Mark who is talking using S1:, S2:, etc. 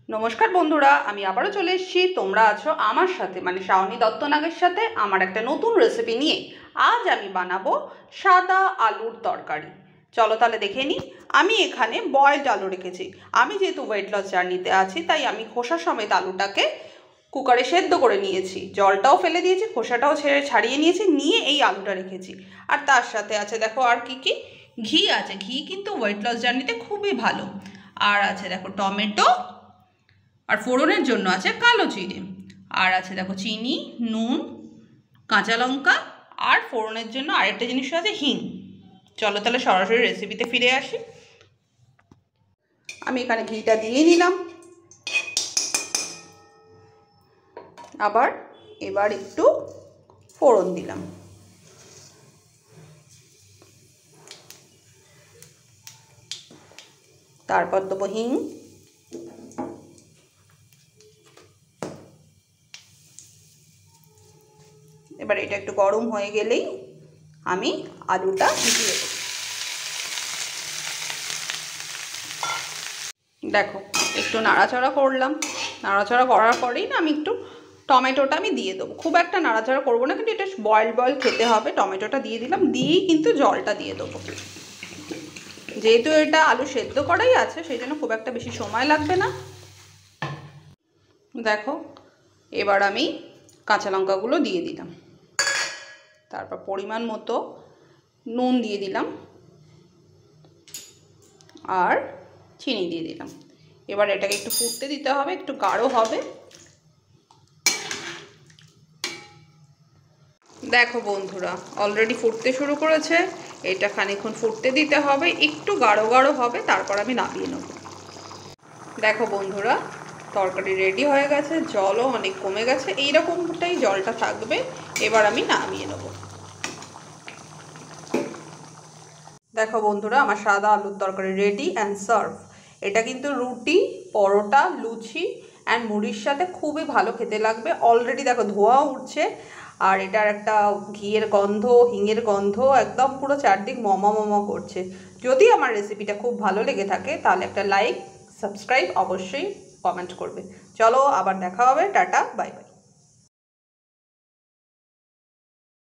S1: নমস্কার বন্ধুরা, আমি আবারও চলে এসেছি। তোমরা আছো আমার সাথে, মানে শাওনি দত্তনাগের সাথে, আমার একটা নতুন রেসিপি নিয়ে। আজ আমি বানাবো সাদা আলুর তরকারি। চলো তাহলে দেখে নিই। আমি এখানে বয়েলড আলু রেখেছি। আমি যেহেতু ওয়েট লস জার্নিতে আছি, তাই আমি খোসা সমেত আলুটাকে কুকারে সেদ্ধ করে নিয়েছি। জলটাও ফেলে দিয়েছি, খোসাটাও ছাড়িয়ে নিয়েছি, নিয়ে এই আলুটা রেখেছি। আর তার সাথে আছে দেখো আর কি কি, ঘি আছে। ঘি কিন্তু ওয়েট লস জার্নিতে খুবই ভালো। আর আছে দেখো টমেটো, আর ফোড়নের জন্য আছে কালো জিরে, আর আছে দেখো চিনি, নুন, কাঁচা লঙ্কা, আর ফোড়নের জন্য আরেকটা জিনিস আছে হিং। চলো তাহলে সরাসরি রেসিপিতে ফিরে আসি। আমি এখানে ঘিটা দিয়ে নিলাম। এবার একটু ফোড়ন দিলাম। তারপর দেবো হিং। এবার এটা একটু গরম হয়ে গেলেই আমি আলুটা দিয়ে দেবো। দেখো একটু নাড়াচাড়া করলাম। নাড়াচাড়া করার পরেই না আমি একটু টমেটোটা আমি দিয়ে দেবো। খুব একটা নাড়াচাড়া করবো না, কিন্তু এটা বয়েল খেতে হবে। টমেটোটা দিয়ে দিলাম, দিয়েই কিন্তু জলটা দিয়ে দেবো। যেহেতু এটা আলু সেদ্ধ করাই আছে, সেই জন্য খুব একটা বেশি সময় লাগবে না। দেখো এবার আমি কাঁচা লঙ্কাগুলো দিয়ে দিলাম। তারপর পরিমাণ মতো নুন দিয়ে দিলাম, আর চিনি দিয়ে দিলাম। এবার এটাকে একটু ফুটতে দিতে হবে, একটু গাঢ় হবে। দেখো বন্ধুরা, অলরেডি ফুটতে শুরু করেছে। এটা খানিকক্ষণ ফুটতে দিতে হবে, একটু গাঢ় গাঢ় হবে, তারপর আমি নামিয়ে নেব। দেখো বন্ধুরা, তরকারি রেডি হয়ে গেছে। জলও অনেক কমে গেছে, এইরকমটাই জলটা থাকবে। এবার আমি নামিয়ে নেব। দেখো বন্ধুরা, আমার সাদা আলুর তরকারি রেডি অ্যান্ড সার্ভ। এটা কিন্তু রুটি, পরোটা, লুচি অ্যান্ড মুড়ির সাথে খুবই ভালো খেতে লাগবে। অলরেডি দেখো ধোঁয়াও উঠছে, আর এটার একটা ঘিয়ের গন্ধ, হিঙের গন্ধ একদম পুরো চারদিক মমা করছে। যদি আমার রেসিপিটা খুব ভালো লেগে থাকে, তাহলে একটা লাইক, সাবস্ক্রাইব, অবশ্যই কমেন্ট করবে। চলো আবার দেখা হবে। Tata, bye by.